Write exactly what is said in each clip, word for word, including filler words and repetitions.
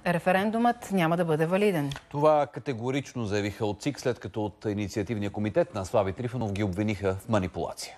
Референдумът няма да бъде валиден. Това категорично заявиха от ЦИК, след като от инициативния комитет на Слави Трифонов ги обвиниха в манипулация.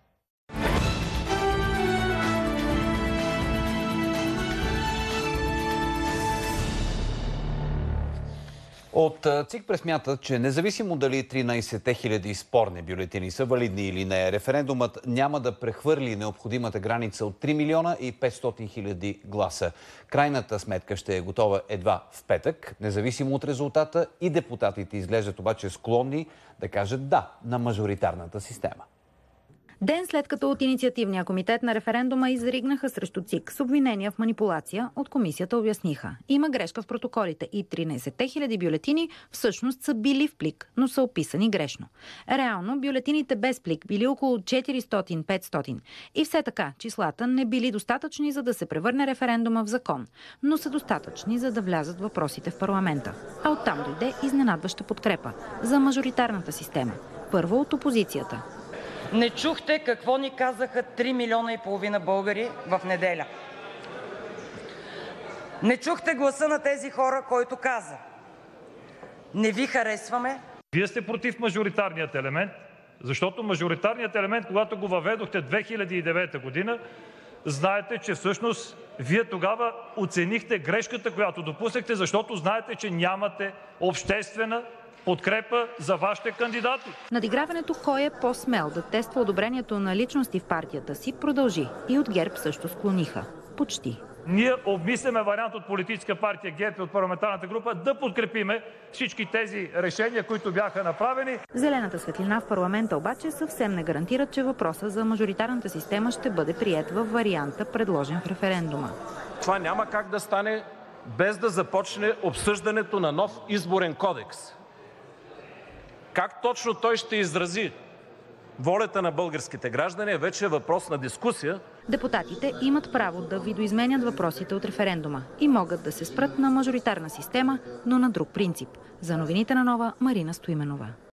От ЦИК пресмятат, че независимо дали тринайсет хиляди спорни бюлетини са валидни или не, референдумът няма да прехвърли необходимата граница от три милиона и петстотин хиляди гласа. Крайната сметка ще е готова едва в петък. Независимо от резултата, и депутатите изглеждат обаче склонни да кажат да на мажоритарната система. Ден след като от инициативния комитет на референдума изригнаха срещу ЦИК с обвинения в манипулация, от комисията обясниха. Има грешка в протоколите и тринайсет хиляди бюлетини всъщност са били в плик, но са описани грешно. Реално бюлетините без плик били около четиристотин-петстотин. И все така числата не били достатъчни, за да се превърне референдума в закон, но са достатъчни, за да влязат въпросите в парламента. А оттам дойде изненадваща подкрепа за мажоритарната система. Първо от опозицията. Не чухте какво ни казаха три милиона и половина българи в неделя. Не чухте гласа на тези хора, който каза: не ви харесваме. Вие сте против мажоритарният елемент, защото мажоритарният елемент, когато го въведохте две хиляди и девета година, знаете, че всъщност вие тогава оценихте грешката, която допуснахте, защото знаете, че нямате обществена подкрепа за вашите кандидати. Надиграването кой е по-смел да тества одобрението на личности в партията си продължи. И от ГЕРБ също склониха. Почти. Ние обмисляме вариант от политическа партия ГЕРБ и от парламентарната група да подкрепиме всички тези решения, които бяха направени. Зелената светлина в парламента обаче съвсем не гарантират, че въпросът за мажоритарната система ще бъде приет във варианта, предложен в референдума. Това няма как да стане без да започне обсъждането на нов изборен кодекс. Как точно той ще изрази волята на българските граждани е вече въпрос на дискусия. Депутатите имат право да видоизменят въпросите от референдума и могат да се спрат на мажоритарна система, но на друг принцип. За новините на Нова, Марина Стоименова.